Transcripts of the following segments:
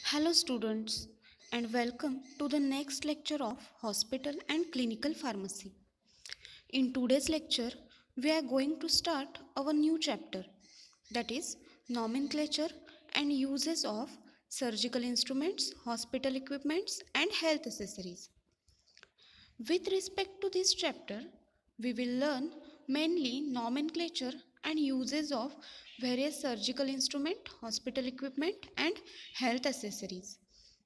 Hello students and welcome to the next lecture of Hospital and Clinical Pharmacy. In today's lecture, we are going to start our new chapter, that is nomenclature and uses of surgical instruments, hospital equipments and health accessories. With respect to this chapter, we will learn mainly nomenclature and uses of various surgical instrument, hospital equipment and health accessories.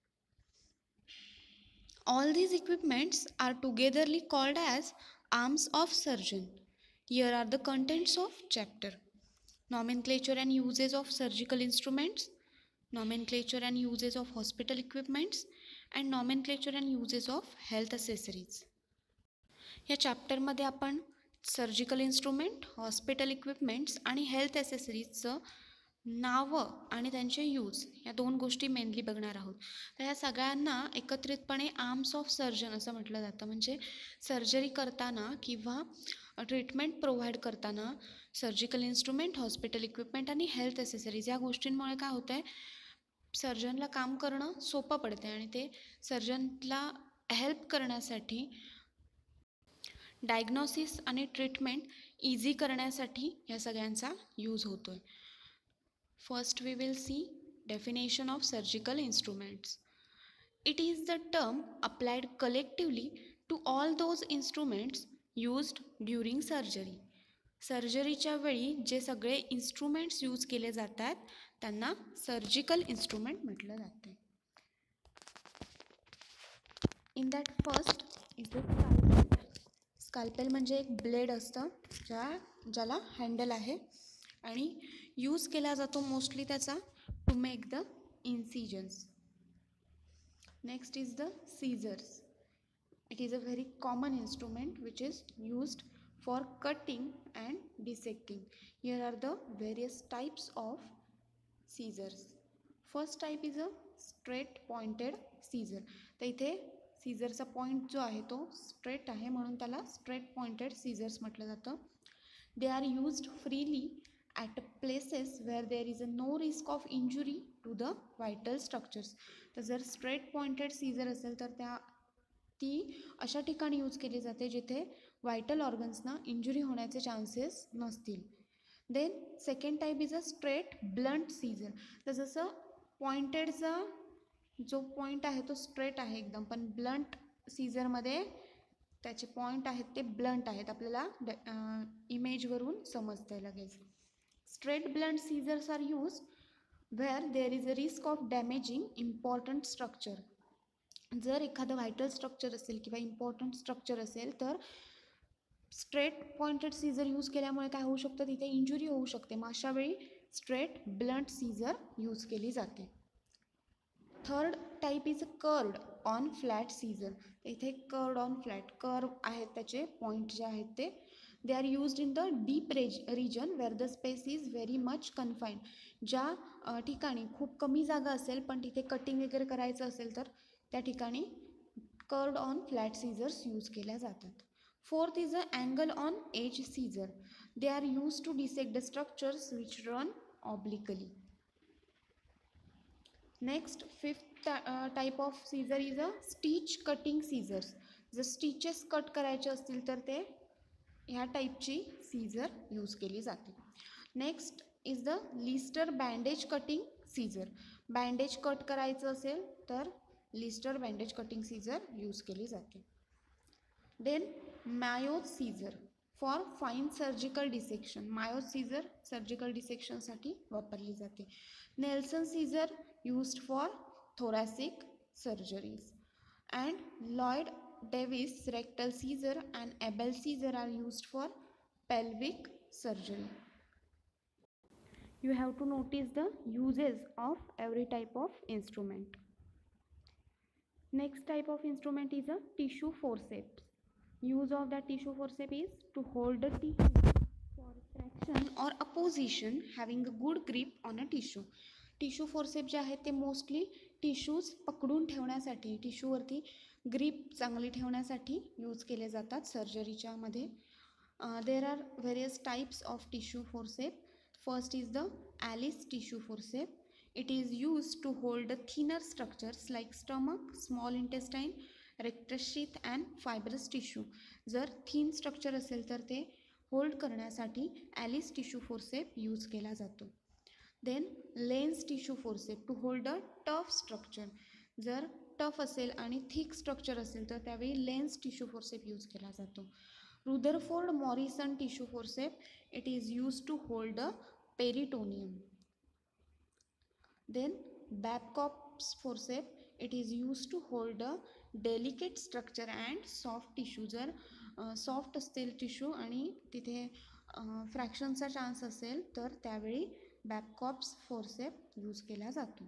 All these equipments are togetherly called as arms of surgeon. Here are the contents of chapter. Nomenclature and uses of surgical instruments, nomenclature and uses of hospital equipments and nomenclature and uses of health accessories. या चॅप्टरमध्ये आपण surgical instrument, hospital equipments आणि health ॲसेसरीजचं नावं आणि त्यांचे use या दोन गोष्टी मेनली बघणार आहोत. तर ह्या सगळ्यांना एकत्रितपणे आर्म्स ऑफ सर्जन असं म्हटलं जातं. म्हणजे सर्जरी करताना किंवा ट्रीटमेंट प्रोव्हाइड करताना सर्जिकल इन्स्ट्रुमेंट, हॉस्पिटल इक्विपमेंट आणि हेल्थ ॲसेसरीज या गोष्टींमुळे काय होतं आहे, सर्जनला काम करणं सोपं पडते आणि ते सर्जनला हेल्प करण्यासाठी डायग्नोसिस आणि ट्रीटमेंट इझी करण्यासाठी या सगळ्यांचा यूज होतो आहे. First we will see definition of surgical instruments. It is the term applied collectively to all those instruments used during surgery. सर्जरीच्या वेळी जे सगळे इन्स्ट्रुमेंट्स यूज केले जातात त्यांना सर्जिकल इन्स्ट्रुमेंट म्हटलं जाते. In that first is the scalpel. Scalpel म्हणजे एक ब्लेड असतं ज्याला हँडल आहे आणि यूज केला जातो मोस्टली त्याचा to make the incisions. Next is the scissors. It is a very common instrument which is used for cutting and dissecting. Here are the various types of scissors. First type is a straight pointed scissor. तर इथे सीझरचा point जो आहे तो straight आहे म्हणून त्याला straight pointed scissors म्हटलं जातं. They are used freely at places where there is a no risk of injury to the vital structures. तर जर स्ट्रेट पॉइंटेड सीझर असेल तर ती अशा ठिकाणी यूज केली जाते जिथे व्हायटल ऑर्गन्सना इंजुरी होण्याचे चान्सेस नसतील. Then second type is a straight blunt scissor. तर जसं पॉइंटेडचा जो पॉईंट आहे तो स्ट्रेट आहे एकदम, पण ब्लंट सीझरमध्ये त्याचे पॉईंट आहेत ते ब्लंट आहेत. आपल्याला इमेजवरून समजतंय लगेच. Straight blunt scissors are use where there is a risk of damaging important structure. जर एखादं व्हायटल स्ट्रक्चर असेल किंवा इम्पॉर्टंट स्ट्रक्चर असेल तर स्ट्रेट पॉइंटेड सीझर यूज केल्यामुळे काय होऊ शकतं, तिथे इंजुरी होऊ शकते. मग अशा वेळी स्ट्रेट ब्लंट सीझर यूज केली जाते. Third type is curved on flat scissor. इथे कर्व्ड ऑन फ्लॅट कर्व आहेत त्याचे पॉईंट जे आहेत ते. They are used in the deep region where the space is very much confined. ज्या ठिकाणी खूप कमी जागा असेल पण तिथे कटिंग वगैरे करायचं असेल तर त्या ठिकाणी curved on flat scissors use केल्या जातात. Fourth is a angle on edge scissor. They are use to dissect the structures which run obliquely. Next fifth type of scissor is a stitch cutting scissors. जर stitches cut करायचे असतील तर ते ह्या टाईपची Caesar use केली जाते. Next is the Lister bandage cutting scissor. Bandage cut करायचं असेल तर Lister bandage cutting scissor use केली जाते. Then Mayo's scissor for fine surgical dissection. Mayo's scissor surgical डिसेक्शनसाठी वापरली जाते. Nelson scissor used for thoracic surgeries and Lloyd Davis rectal seizure and Abel seizure are used for pelvic surgery. You have to notice the uses of every type of instrument. Next type of instrument is a tissue forceps. Use of that tissue forceps is to hold the tissue for traction or apposition having a good grip on a tissue. Tissue forcep जे आहेत ते mostly tissues पकडून ठेवण्यासाठी, टिश्यूवरती grip चांगली ठेवण्यासाठी use केले जातात सर्जरीच्या मध्ये. There are various types of tissue forcep. First is the Allis tissue forcep. It is used to hold thinner structures like stomach, small intestine, rectus sheath and fibrous tissue. जर thin structure असेल तर ते hold करण्यासाठी Alice tissue forceps use केला जातो. Then Lane's tissue forcep to hold a tough structure. जर tough असेल आणि थिक स्ट्रक्चर असेल तर त्यावेळी लेन्स टिश्यू फोर्सेप यूज केला जातो. Rutherford Morison tissue forcep, it is use to hold a peritoneum. Then Babcock's forceps, it is used to hold a delicate structure and soft tissue. जर soft असतील tissue आणि तिथे फ्रॅक्शनचा chance असेल तर त्यावेळी बॅबकॉप्स forceps use केला जातो.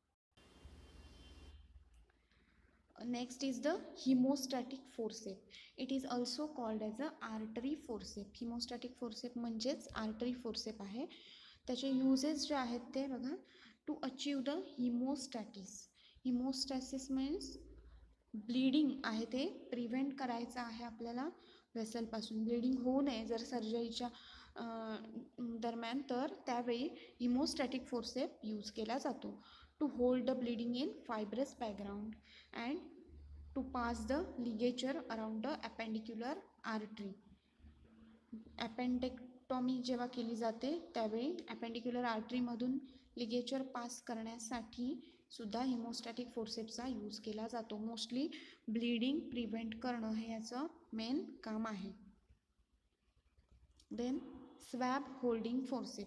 Next is the haemostatic forcep. It is also called as a artery forcep. Haemostatic forcep म्हणजेच आर्टरी फोर्सेप आहे. त्याचे युजेस जे आहेत ते बघा, to achieve the haemostasis. Haemostasis means bleeding आहे ते प्रिव्हेंट करायचं आहे आपल्याला वेसलपासून. ब्लिडिंग होऊ नये जर सर्जरीच्या दरम्यान, तर त्यावेळी हिमोस्टॅटिक फोर्सेप यूज केला जातो. To hold the bleeding in fibrous background and to pass the ligature around the appendicular artery. Appendectomy जेव्हा केली जाते त्यावेळी अपेंडिक्युलर आर्टरीमधून लिगेचर पास करण्यासाठी सुद्धा हिमोस्टॅटिक फोर्सेपचा यूज केला जातो. मोस्टली ब्लिडिंग प्रिव्हेंट करणं हे याचं मेन काम आहे. Then swab holding forcep.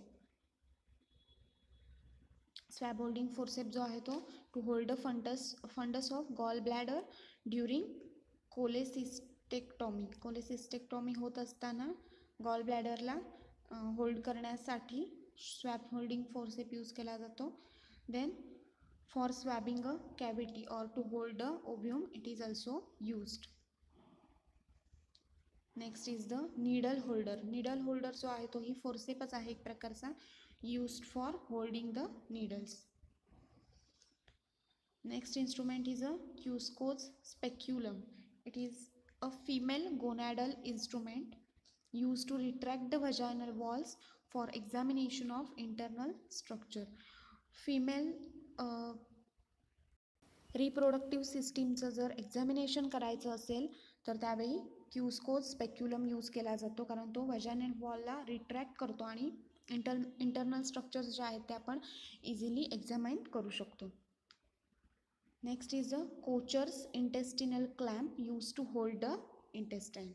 Swab holding forcep जो आहे तो to hold the fundus of gall bladder during cholecystectomy. Cholecystectomy होत असताना गॉल ब्लॅडरला होल्ड करण्यासाठी स्वॅब होल्डिंग फोर्सेप यूज केला जातो. Then for swabbing a cavity or to hold a ovum it is also used. Next is the needle holder. Needle holder जो आहे तो ही फोर्सेपच आहे एक प्रकारचा, used for holding the needles. Next instrument is a Cusco's speculum. It is a female gonadal instrument used to retract the vaginal walls for examination of internal structure. Female reproductive सिस्टीमचं जर examination करायचं असेल तर त्यावेळी क्युस्कोज speculum use केला जातो, कारण तो व्हॅजाइनल वॉलला रिट्रॅक्ट करतो आणि इंटरनल स्ट्रक्चर्स जे आहेत ते आपण इझिली एक्झामाइन करू शकतो. Next is the Kocher's intestinal clamp use to hold the intestine.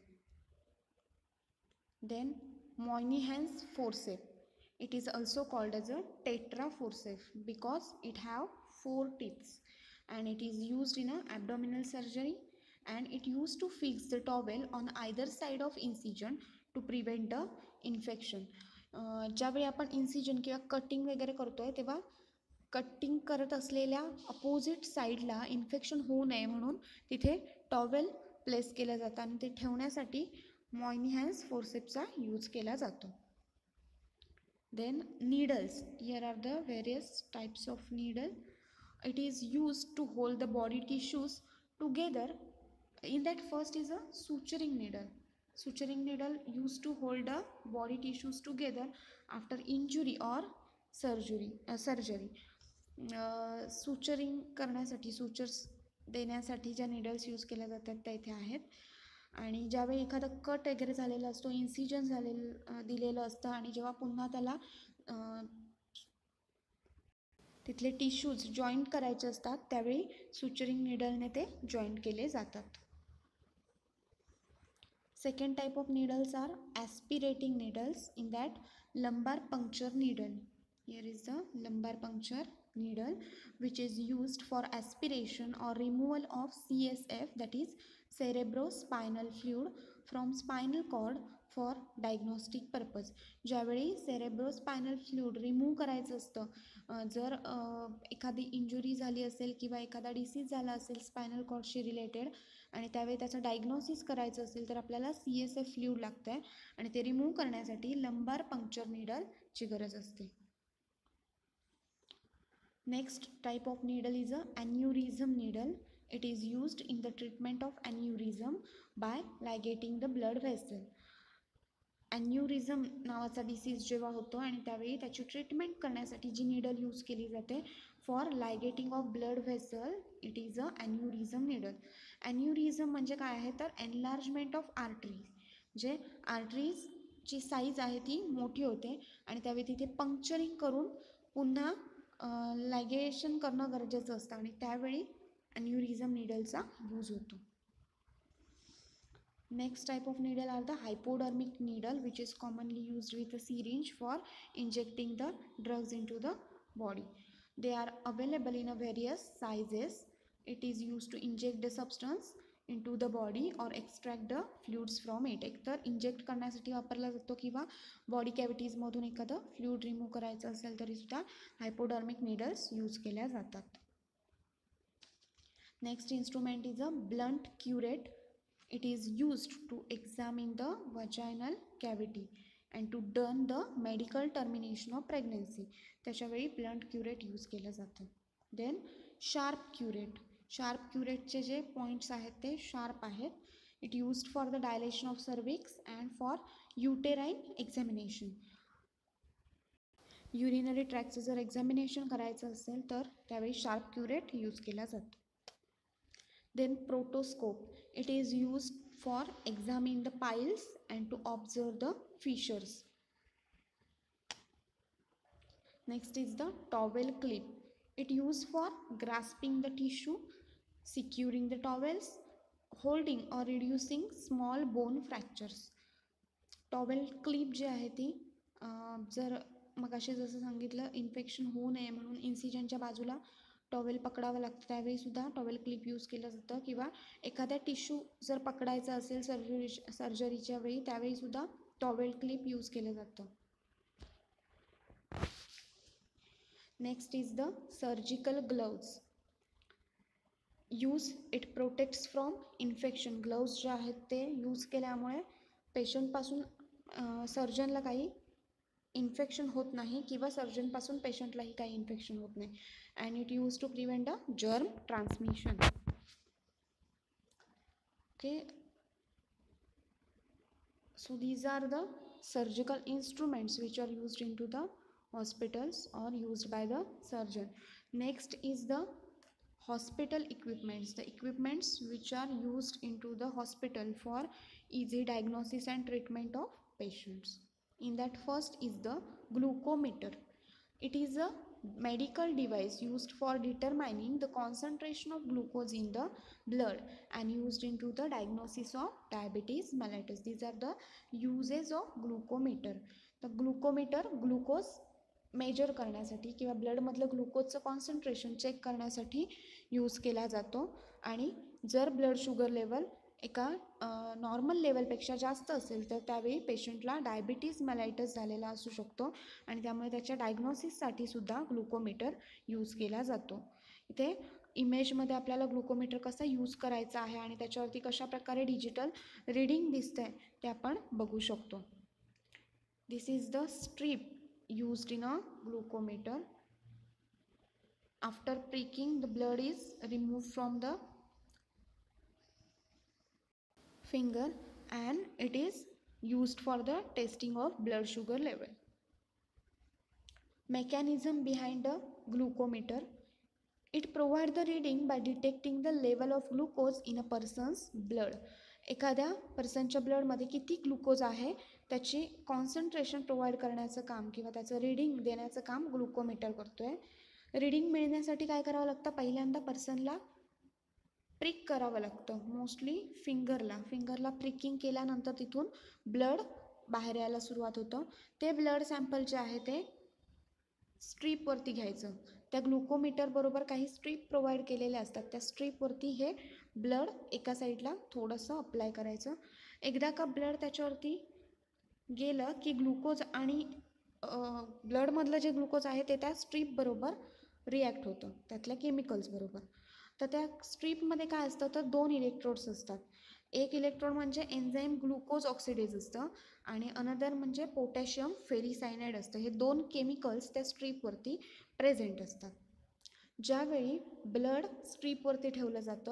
Then Moynihan's forcep. It is also called as a tetra forceps because it have 4 teeth and it is used in a abdominal surgery and it used to fix the towel on either side of incision to prevent the infection. ज्यावेळी आपण incision किंवा cutting वगैरे करतोय तेव्हा cutting करत असलेल्या opposite साईडला infection होऊ नये म्हणून तिथे टॉवेल प्लेस केलं जातं आणि ते ठेवण्यासाठी मोयनीहॅन्स फोर्सेपचा यूज केला जातो. Then needles. Here are the various types of needle. It is used to hold the body tissues together. In that first is a suturing needle. Suturing needle used to hold the body tissues together after injury or surgery. Suturing करण्यासाठी sutures देण्यासाठी ज्या needles use केल्या जातात त्या इथे आहेत. आणि ज्यावेळी एखादा कट वगैरे झालेला असतो, इन्सिजन दिलेलं असतं आणि जेव्हा पुन्हा त्याला तिथले टिश्यूज जॉईंट करायचे असतात त्यावेळी सुचरिंग निडलने ते जॉईंट केले जातात. Second type of needles are aspirating needles. In that lumbar puncture needle. Here is the lumbar puncture needle which is used for aspiration or removal of CSF, that is cerebrospinal fluid, from spinal cord for diagnostic purpose. ज्यावेळी cerebrospinal fluid remove करायचं असतं, जर एखादी injury झाली असेल किंवा एखादा disease झाला असेल स्पायनल कॉर्डशी रिलेटेड आणि त्यावेळी त्याचं डायग्नोसिस करायचं असेल तर आपल्याला CSF फ्लूइड लागतं आहे आणि ते रिमूव्ह करण्यासाठी लंबार पंक्चर नीडलची गरज असते. Next type of needle is a aneurysm needle. It is used in the treatment of aneurysm by ligating the blood vessel. ॲन्युरिझम नावाचा डिसीज जेव्हा होतो आणि त्यावेळी त्याची ट्रीटमेंट करण्यासाठी जी निडल यूज केली जाते for ligating of blood vessel, it is a aneurysm needle. Aneurysm म्हणजे काय आहे तर एनलार्जमेंट ऑफ आर्टरीज, जे आर्टरीजची साईज आहे ती मोठी होते आणि त्यावेळी तिथे पंक्चरिंग करून पुन्हा लायगेशन करणं गरजेचं असतं आणि त्यावेळी ॲन्युरिझम निडलचा यूज होतो. Next type of needle are the hypodermic needle, which is commonly used with a syringe for injecting the drugs into the body. They are available in a various sizes. It is used to inject the substance into the body or extract the fluids from it. एकतर inject करण्यासाठी वापरला जातो किंवा body कॅव्हिटीजमधून एखादं fluid remove करायचं असेल तरी सुद्धा हायपोडर्मिक नीडल्स यूज केल्या जातात. Next instrument is a blunt curette. It is used to examine the vaginal cavity and to learn the medical termination of pregnancy. त्याच्यावेळी blunt curette यूज केलं जातं. Then sharp curette. Sharp curetteचे जे points आहेत ते sharp आहेत. It used for the dilation of cervix and for uterine examination. Urinary ट्रॅकचं जर examination करायचं असेल तर त्यावेळी शार्प क्युरेट यूज केला जातो. Then protoscope. It is used for examining the piles and to observe the fissures. Next is the towel clip. It used for grasping the tissue, securing the towels, holding or reducing small bone fractures. Towel clip जी आहे ती जर मगाशी जसं सांगितलं infection होऊ नये म्हणून इन्सिजनच्या बाजूला टॉवेल पकडावं लागतं, त्यावेळीसुद्धा टॉवेल क्लिप यूज केलं जातं किंवा एखाद्या टिश्यू जर पकडायचा असेल सर्जरीच्या वेळी त्यावेळीसुद्धा टॉवेल क्लिप यूज केलं जातं. Next is the surgical gloves. Use it protects from infection. Gloves जे आहेत ते यूज केल्यामुळे पेशंटपासून सर्जनला काही इन्फेक्शन होत नाही किंवा सर्जनपासून पेशंटलाही काही इन्फेक्शन होत नाही. And it use to prevent a germ transmission. Okay, so these are the surgical instruments which are used into the hospitals or used by the surgeon. Next is the hospital equipments, the equipments which are used into the hospital for easy diagnosis and treatment of patients. In that first is the glucometer. It is a medical device used for determining the concentration of glucose in the blood and used into the diagnosis of diabetes mellitus. These are the uses of glucometer. The glucometer glucose measure करण्यासाठी किंवा ब्लडमधलं ग्लुकोजचं concentration check करण्यासाठी use केला जातो आणि जर blood sugar level एका नॉर्मल लेवलपेक्षा जास्त असेल तर त्यावेळी पेशंटला डायबिटीज मेलायटस झालेला असू शकतो आणि त्यामुळे त्याच्या डायग्नोसिससाठी सुद्धा ग्लुकोमीटर यूज केला जातो. इथे इमेजमध्ये आपल्याला ग्लुकोमीटर कसा यूज करायचा आहे आणि त्याच्यावरती कशा प्रकारे डिजिटल रीडिंग दिसतंय ते आपण बघू शकतो. This is the strip used in a glucometer. After pricking, the blood is removed from the finger and it is used for the testing of blood sugar level. Mechanism behind a glucometer. It provides the reading by detecting the level of glucose in a person's blood. एखाद्या पर्सनच्या ब्लडमध्ये किती glucose आहे त्याची concentration provide करण्याचं काम किंवा त्याचं reading देण्याचं काम ग्लुकोमीटर करतो आहे. रीडिंग मिळण्यासाठी काय करावं लागतं, पहिल्यांदा पर्सनला प्रिक करावं लागतं, मोस्टली फिंगरला प्रिकिंग केल्यानंतर तिथून ब्लड बाहेर यायला सुरुवात होतं. ते ब्लड सॅम्पल जे आहे ते स्ट्रीपवरती घ्यायचं. त्या ग्लुकोमीटर बरोबर काही स्ट्रीप प्रोव्हाइड केलेल्या असतात, त्या स्ट्रीपवरती हे ब्लड एका साईडला थोडंसं अप्लाय करायचं. एकदा का ब्लड त्याच्यावरती गेलं की ग्लुकोज आणि ब्लडमधलं जे ग्लुकोज आहे ते त्या स्ट्रीपबरोबर रिॲक्ट होतं त्यातल्या केमिकल्सबरोबर. तर त्या स्ट्रीपमध्ये काय असतं तर 2 इलेक्ट्रोड्स असतात. एक इलेक्ट्रोड म्हणजे एन्झाईम ग्लुकोज ऑक्सिडेज असतं आणि अनदर म्हणजे पोटॅशियम फेरिसायनाइड असतं. हे 2 केमिकल्स त्या स्ट्रीपवरती प्रेझेंट असतात. ज्यावेळी ब्लड स्ट्रीपवरती ठेवलं जातं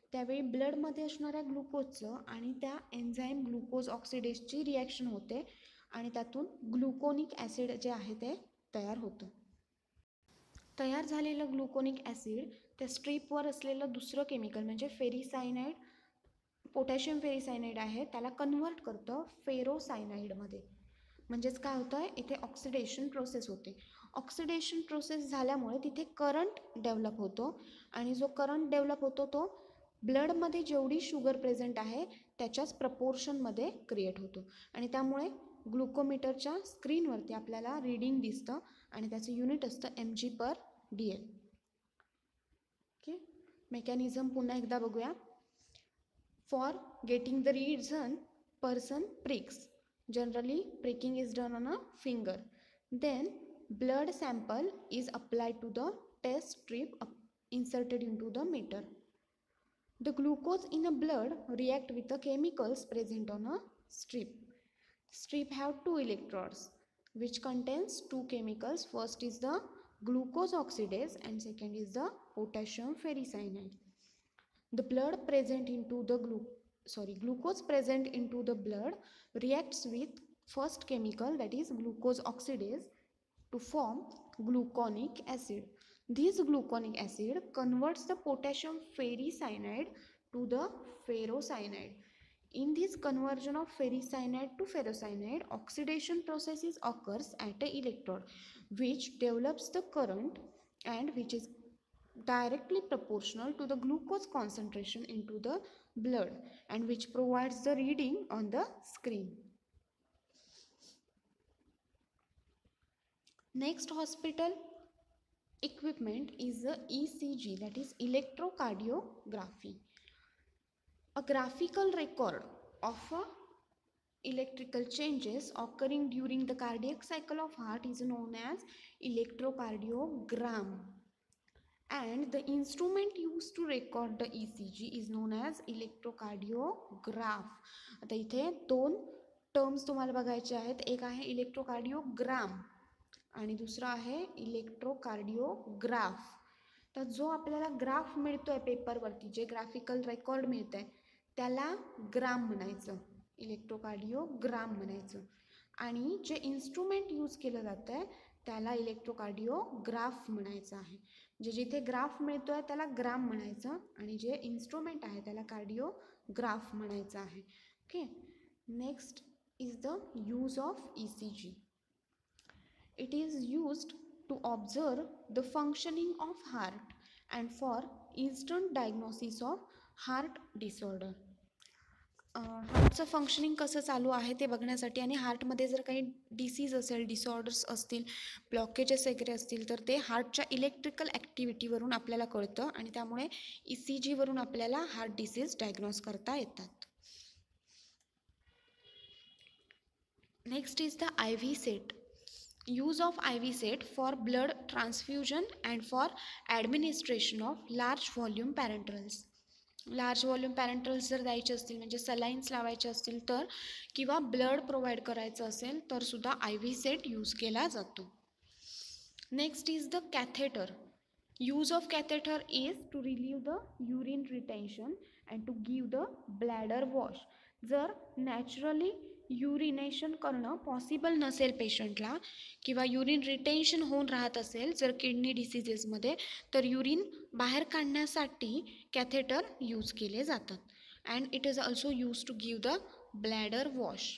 त्यावेळी ब्लडमध्ये असणाऱ्या ग्लुकोजचं आणि त्या एन्झाईम ग्लुकोज ऑक्सिडेजची रिॲक्शन होते आणि त्यातून ग्लुकोनिक ॲसिड जे आहे ते तयार होतं. तयार झालेलं ग्लुकोनिक ॲसिड त्या स्ट्रीपवर असलेलं दुसरं केमिकल म्हणजे फेरीसायनाइड, पोटॅशियम फेरीसायनाइड आहे, त्याला कन्व्हर्ट करतं फेरोसायनाइडमध्ये. म्हणजेच काय होतं आहे, इथे ऑक्सिडेशन प्रोसेस होते. ऑक्सिडेशन प्रोसेस झाल्यामुळे तिथे करंट डेव्हलप होतो आणि जो करंट डेव्हलप होतो तो ब्लडमध्ये जेवढी शुगर प्रेझेंट आहे त्याच्याच प्रपोर्शनमध्ये क्रिएट होतो आणि त्यामुळे ग्लुकोमीटरच्या स्क्रीनवरती आपल्याला रीडिंग दिसतं आणि त्याचं युनिट असतं mg/dl. ओके, मेकॅनिझम पुन्हा एकदा बघूया. For getting the reason, person pricks. Generally, pricking is done on a finger. Then, blood sample is applied to the test strip inserted into the meter. The glucose in the blood react with the chemicals present on a strip. Strip have two electrodes which contains two chemicals. First is the glucose oxidase and second is the potassium ferricyanide. The blood present into the glucose present into the blood reacts with first chemical, that is glucose oxidase, to form gluconic acid. This gluconic acid converts the potassium ferricyanide to the ferrocyanide. In this conversion of ferricyanide to ferrocyanide, oxidation processes occurs at an electrode which develops the current and which is directly proportional to the glucose concentration into the blood and which provides the reading on the screen. Next hospital equipment is the ECG, that is electrocardiography. A graphical record of electrical changes occurring during the cardiac cycle of heart is known as electrocardiogram. And the instrument used to record the ECG is known as electrocardiograph. आता इथे दोन terms तुम्हाला बघायचे आहेत. एक आहे इलेक्ट्रोकार्डिओग्राम आणि दुसरा आहे इलेक्ट्रोकार्डिओग्राफ. तर जो आपल्याला ग्राफ मिळतो आहे पेपरवरती, जे ग्राफिकल रेकॉर्ड मिळतं आहे त्याला ग्राम म्हणायचं, इलेक्ट्रोकार्डिओग्राम म्हणायचं. आणि जे इन्स्ट्रुमेंट यूज केलं जातं आहे त्याला इलेक्ट्रोकार्डिओग्राफ म्हणायचं आहे. जे जिथे ग्राफ मिळतो आहे त्याला ग्राम म्हणायचं आणि जे इन्स्ट्रुमेंट आहे त्याला कार्डिओग्राफ म्हणायचं आहे. Okay, next is the use of ECG. It is used to observe the functioning of heart and for instant diagnosis of heart disorder. हार्टचं फंक्शनिंग कसं चालू आहे ते बघण्यासाठी आणि हार्टमध्ये जर काही डिसीज असेल, डिसऑर्डर्स असतील, ब्लॉकेजेस वगैरे असतील तर ते हार्टच्या इलेक्ट्रिकल ॲक्टिव्हिटीवरून आपल्याला कळतं आणि त्यामुळे ECG वरून आपल्याला हार्ट डिसीज डायग्नोज करता येतात. Next is the IV set. Use of IV set for blood transfusion and for administration of large volume parenterals. Large volume parenterals जर द्यायचे असतील म्हणजे सलाईन्स लावायचे असतील तर किंवा ब्लड प्रोव्हाइड करायचं असेल तर सुद्धा IV सेट यूज केला जातो. Next is the catheter. Use of catheter is to relieve the urine retention and to give the bladder wash. जर नॅचरली युरिनेशन करणं पॉसिबल नसेल पेशंटला किंवा युरिन रिटेन्शन होऊन राहत असेल जर किडनी डिसीजेसमध्ये तर युरिन बाहेर काढण्यासाठी कॅथेटर यूज केले जातात. And it is also use to give the bladder wash.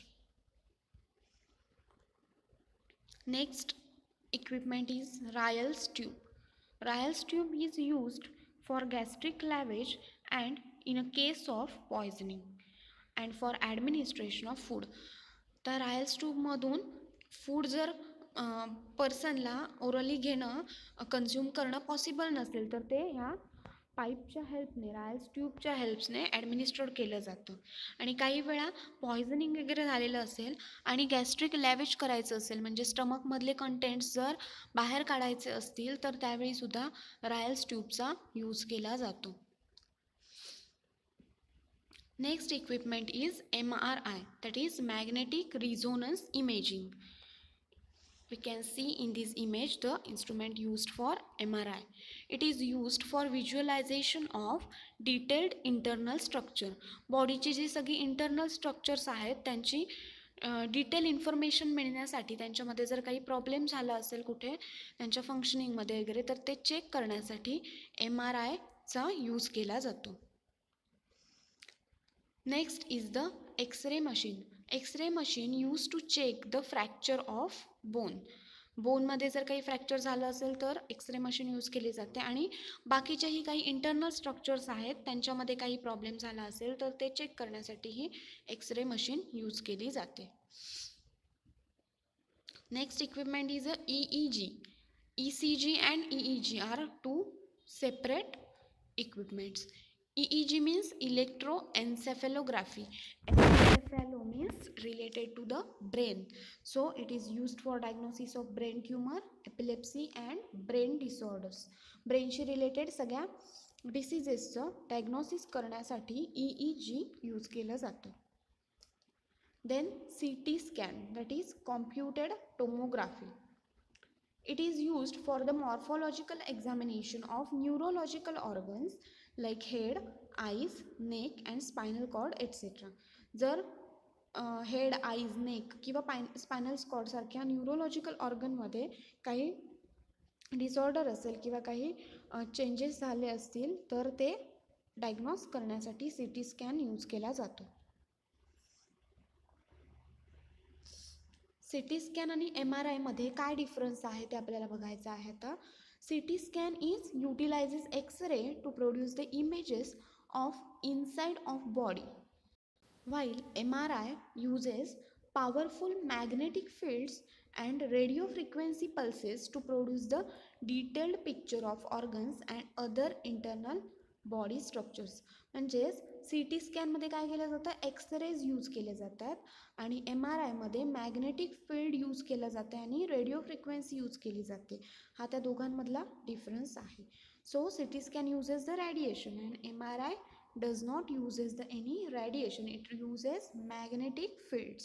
Next equipment is Ryle's tube. Ryle's tube is used for gastric lavage and in a case of poisoning and for administration of food. तर Ryle's ट्यूबमधून food जर पर्सनला orally घेणं consume करणं possible नसेल तर ते ह्या पाईपच्या हेल्पने, रायल्स ट्यूबच्या हेल्पने ॲडमिनिस्ट्रेट केलं जातं. आणि काही वेळा पॉयझनिंग वगैरे झालेलं असेल आणि गॅस्ट्रिक लॅवेज करायचं असेल म्हणजे स्टमकमधले कंटेंट्स जर बाहेर काढायचे असतील तर त्यावेळीसुद्धा रायल्स ट्यूबचा यूज केला जातो. Next equipment is MRI, that is magnetic resonance imaging. We can see in this image the instrument used for MRI. It is used for visualization of detailed internal structure. बॉडीची जी सगळी internal structures आहेत त्यांची detail information मिळण्यासाठी, त्यांच्यामध्ये जर काही problem झाला असेल कुठे त्यांच्या फंक्शनिंगमध्ये वगैरे, तर ते चेक करण्यासाठी MRIचा यूज केला जातो. Next is the X-ray machine. X-ray machine use to check the fracture of bone. बोनमध्ये जर काही फ्रॅक्चर झालं असेल तर एक्सरे मशीन यूज केली जाते, आणि बाकीच्याही काही इंटरनल स्ट्रक्चर्स आहेत त्यांच्यामध्ये काही प्रॉब्लेम झाला असेल तर ते चेक करण्यासाठी ही एक्सरे मशीन यूज केली जाते. Next equipment is a EEG. ECG and EEG are two separate equipments. EEG means electroencephalography. Encephalo means related to the brain. So it is used for diagnosis of brain tumor, epilepsy and brain disorders. ब्रेनशी related सगळ्या डिसीजेसचं diagnosis करण्यासाठी EEG use केलं जातं. Then CT scan, that is computed tomography. It is used for the morphological examination of neurological organs like head, eyes, neck and spinal cord etc. जर head, eyes, neck किंवा spinal cord सारख्या neurological ऑर्गनमध्ये काही disorder असेल किंवा काही changes झाले असतील तर ते डायग्नोस करण्यासाठी CT स्कॅन यूज केला जातो. CT स्कॅन आणि MRI मध्ये काय डिफरन्स आहे ते आपल्याला बघायचं आहे. तर CT scan is utilises X-ray to produce the images of inside of body, while MRI uses powerful magnetic fields and radio frequency pulses to produce the detailed picture of organs and other internal body structures. म्हणजेच CT स्कॅनमध्ये काय केलं जातं, X-rays use केले जातात, आणि MRI मध्ये magnetic field use केलं जाते आणि रेडिओ फ्रिक्वेन्सी यूज केली जाते. हा त्या दोघांमधला डिफरन्स आहे. So CT scan uses the radiation and MRI does not uses the any radiation, it uses magnetic fields.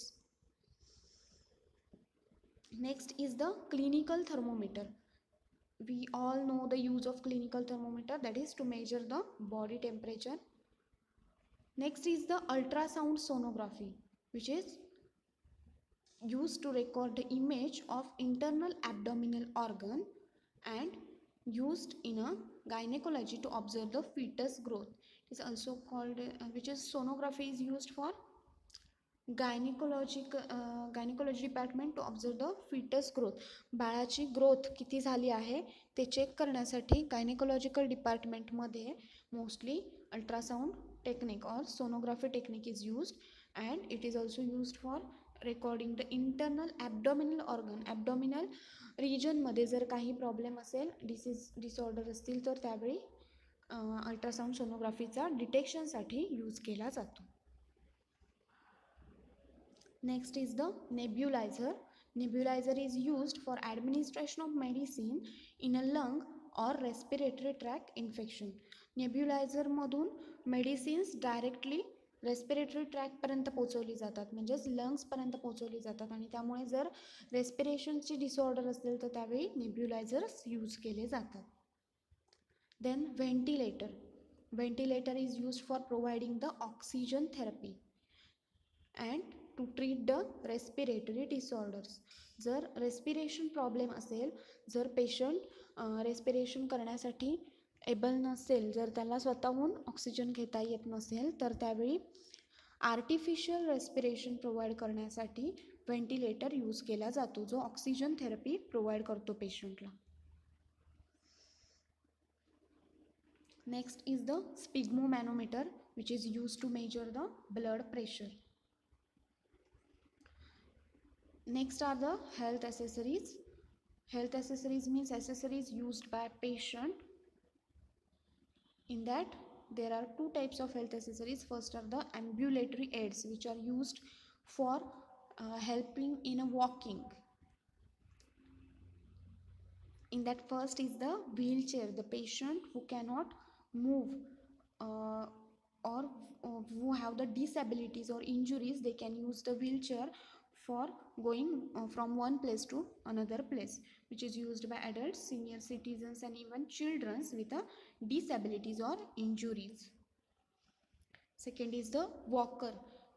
Next is the clinical thermometer. We all know the use of clinical thermometer, that is to measure the body temperature. Next is the ultrasound sonography, which is used to record the image of internal abdominal organ and used in a gynecology to observe the fetus growth. It is also called which is sonography is used for gynecology department to observe the fetus growth. बाळाची growth किती झाली आहे ते check करण्यासाठी gynaecological डिपार्टमेंटमध्ये mostly ultrasound technique और sonography technique is used, and it is also used for recording the internal abdominal organ. Abdominal रिजनमध्ये जर काही प्रॉब्लेम असेल, डिसऑर्डर असतील तर त्यावेळी अल्ट्रासाउंड सोनोग्राफीचा डिटेक्शनसाठी यूज केला जातो. Next is the nebuliser. Nebuliser is used for administration of medicine in a lung और रेस्पिरेटरी ट्रॅक इन्फेक्शन. नेब्युलायझरमधून मेडिसिन्स डायरेक्टली रेस्पिरेटरी ट्रॅकपर्यंत पोचवली जातात, म्हणजेच लंग्सपर्यंत पोचवली जातात, आणि त्यामुळे जर रेस्पिरेशनची डिसऑर्डर असेल तर त्यावेळी नेब्युलायझर्स यूज केले जातात. Then ventilator. Ventilator is used for providing the oxygen therapy and to treat the respiratory disorders. जर रेस्पिरेशन प्रॉब्लेम असेल, जर पेशंट रेस्पिरेशन करण्यासाठी एबल नसेल, जर त्याला स्वतःहून ऑक्सिजन घेता येत नसेल, तर त्यावेळी आर्टिफिशियल रेस्पिरेशन प्रोव्हाइड करण्यासाठी व्हेंटिलेटर यूज केला जातो, जो ऑक्सिजन थेरपी प्रोव्हाइड करतो पेशंटला. Next is the sphygmomanometer, which is use to measure the blood pressure. Next are the health accessories. Health accessories means accessories used by patient. In that there are two types of health accessories. First are the ambulatory aids, which are used for helping in a walking. In that first is the wheelchair. The patient who cannot move or who have the disabilities or injuries, they can use the wheelchair for going from one place to another place, which is used by adults, senior citizens, and even children with disabilities or injuries. Second is the walker.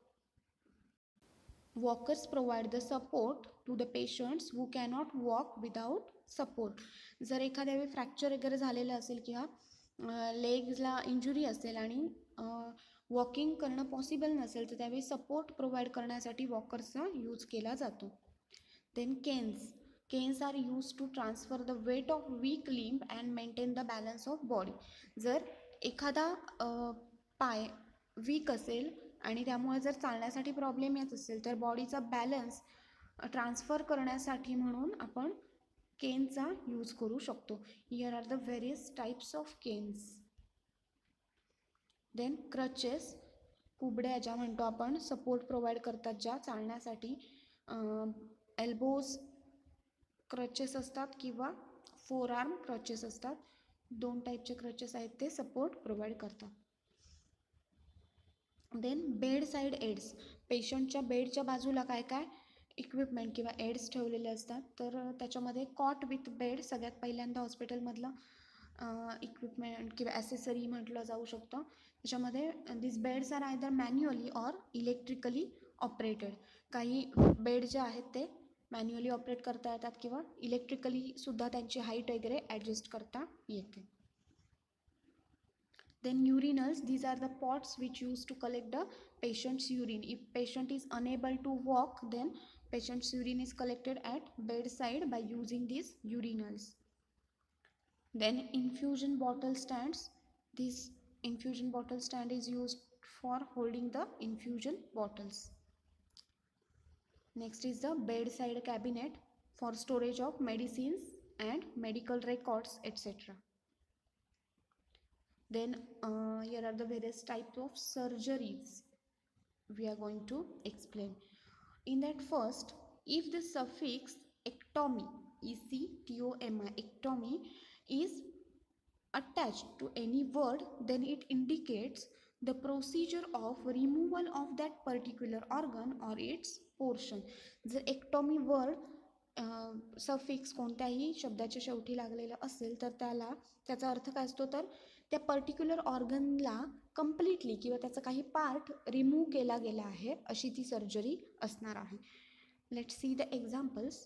Walkers provide the support to the patients who cannot walk without support. जर एखाद्या वेळी fracture वगैरे झालेलं असेल किंवा लेग्सला injury असेल आणि walking करणं पॉसिबल नसेल तर त्यावेळी सपोर्ट प्रोव्हाइड करण्यासाठी वॉकर्सचा यूज केला जातो. Then canes are use to transfer the weight of weak limb and maintain the balance of body. जर एखादा पाय वीक असेल आणि त्यामुळे जर चालण्यासाठी प्रॉब्लेम येत असेल तर बॉडीचा बॅलन्स ट्रान्सफर करण्यासाठी म्हणून आपण केनचा यूज करू शकतो. Here are the various types of canes. Then crutches, कुबड्या ज्या म्हणतो आपण, सपोर्ट प्रोव्हाइड करतात ज्या चालण्यासाठी. एल्बोज क्रचेस असतात किंवा फोर आर्म क्रचेस असतात. दोन टाईपचे क्रचेस आहेत ते सपोर्ट प्रोव्हाइड करतात. देन बेड साईड एड्स, पेशंटच्या बेडच्या बाजूला काय काय इक्विपमेंट किंवा एड्स ठेवलेले असतात. तर त्याच्यामध्ये कॉट विथ बेड सगळ्यात पहिल्यांदा हॉस्पिटलमधलं इक्विपमेंट किंवा ॲसेसरी म्हटलं जाऊ शकतं. त्याच्यामध्ये this beds are either manually or electrically operated. काही बेड जे आहेत ते मॅन्युअली ऑपरेट करता येतात किंवा इलेक्ट्रिकली सुद्धा त्यांची हाईट वगैरे ॲडजस्ट करता येते. Then urinals, these are the pots which used to collect the patient's urine. If patient is unable to walk, then patient's urine is collected at bedside by using these urinals. Then infusion bottle stands. This infusion bottle stand is used for holding the infusion bottles. Next is the bedside cabinet for storage of medicines and medical records, etc. Then here are the various types of surgeries we are going to explain. In that first, if the suffix ectomy, E-C-T-O-M-Y, ectomy is attached to any word, then it indicates the procedure of removal of that particular organ or its portion. जर ectomy word suffix कोणत्याही शब्दाच्या शेवटी लागलेलं असेल तर त्याचा अर्थ काय असतो, तर त्या पर्टिक्युलर ऑर्गनला कम्प्लिटली किंवा त्याचा काही पार्ट रिमूव्ह केला गेला आहे अशी ती सर्जरी असणार आहे. Let's see the examples.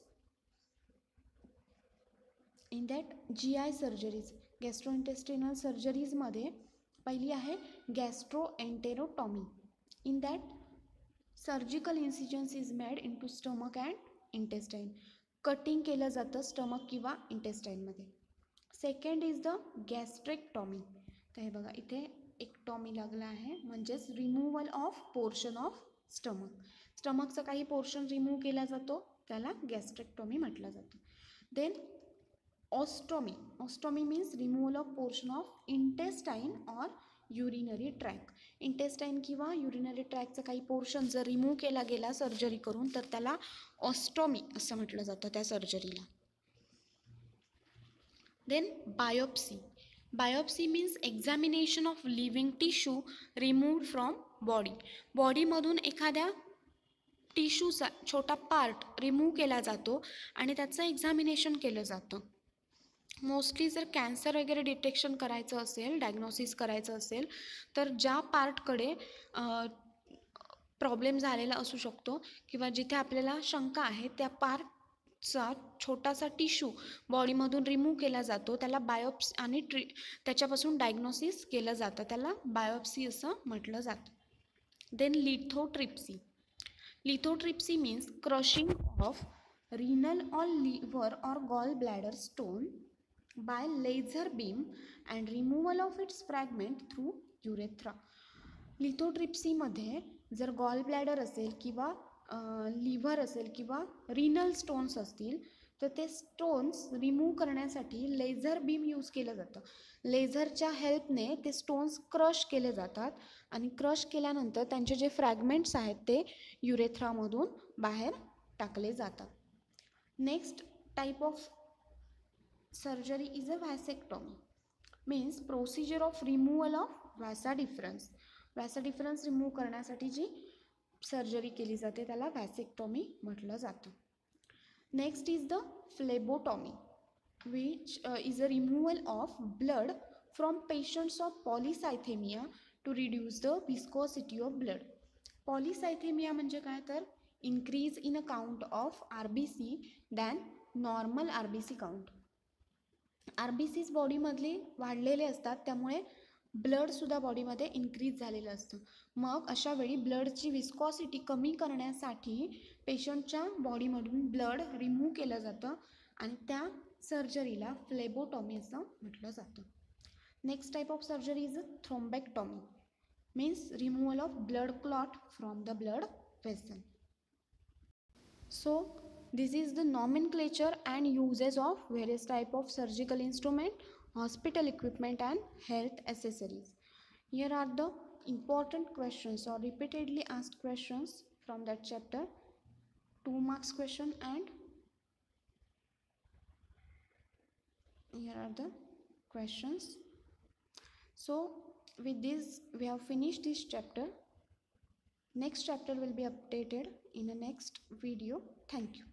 In that GI surgeries, gastrointestinal सर्जरीजमध्ये पहिली आहे gastroenterotomy. In that surgical incisions is made into stomach and intestine. Cutting केलं जातं स्टमक किंवा इंटेस्टाईनमध्ये. Second is the gastrectomy. तर हे बघा इथे एक्टॉमी लागला आहे, म्हणजेच removal of portion of stomach. स्टमकचा काही पोर्शन रिमूव्ह केला जातो त्याला गॅस्ट्रेक्टॉमी म्हटलं जातं. Then ostomy. Ostomy means removal of portion of intestine or urinary tract. Intestine किंवा युरिनरी ट्रॅकचा काही पोर्शन जर रिमूव्ह केला गेला सर्जरी करून तर त्याला ऑस्टॉमी असं म्हटलं जातं त्या सर्जरीला. Then biopsy. Biopsy means examination of living tissue removed from body. बॉडीमधून एखाद्या टिश्यूचा छोटा पार्ट रिमूव्ह केला जातो आणि त्याचं एक्झामिनेशन केलं जातं. मोस्टली जर कॅन्सर वगैरे डिटेक्शन करायचं असेल, डायग्नोसिस करायचं असेल तर ज्या पार्टकडे प्रॉब्लेम झालेला असू शकतो किंवा जिथे आपल्याला शंका आहे त्या पार्टचा छोटासा टिश्यू बॉडीमधून रिमूव्ह केला जातो, त्याला बायोप्सी आणि त्याच्यापासून डायग्नोसिस केलं जातं, त्याला बायोप्सी असं म्हटलं जातं. Then lithotripsy. Lithotripsy means crushing of renal or liver or gallbladder stone by laser beam and removal of its fragment through urethra. लिथोट्रिप्सीमध्ये जर गॉल ब्लॅडर असेल किंवा लिव्हर असेल किंवा रिनल स्टोन्स असतील तर ते स्टोन्स रिमूव्ह करण्यासाठी लेझर बीम यूज केलं जातं. लेझरच्या हेल्पने ते स्टोन्स क्रश केले जातात आणि क्रश केल्यानंतर त्यांचे जे फ्रॅगमेंट्स आहेत ते युरेथ्रामधून बाहेर टाकले जातात. Next type of surgery is a vasectomy. Means procedure of removal of vasa deferens. Vasa deferens remove करण्यासाठी जी सर्जरी केली जाते त्याला व्हॅसेक्टॉमी म्हटलं जातं. Next is the phlebotomy which is a removal of blood from patients of polycythemia to reduce the viscosity of blood. Polycythemia म्हणजे काय तर increase in a count of RBC than normal RBC count. RBCs बॉडीमधले वाढलेले असतात त्यामुळे ब्लडसुद्धा बॉडीमध्ये increase झालेलं असतं. मग अशा वेळी ब्लडची विस्कॉसिटी कमी करण्यासाठी पेशंटच्या बॉडीमधून ब्लड रिमूव्ह केलं जातं आणि त्या सर्जरीला फ्लेबोटॉमी असं म्हटलं जातं. Next type of surgery is thrombectomy means removal of blood clot from the blood vessel. So this is the nomenclature and uses of various type of surgical instrument, hospital equipment and health accessories. Here are the important questions or repeatedly asked questions from that chapter. 2 marks question and here are the questions. So with this we have finished this chapter. Next chapter will be updated in the next video. Thank you.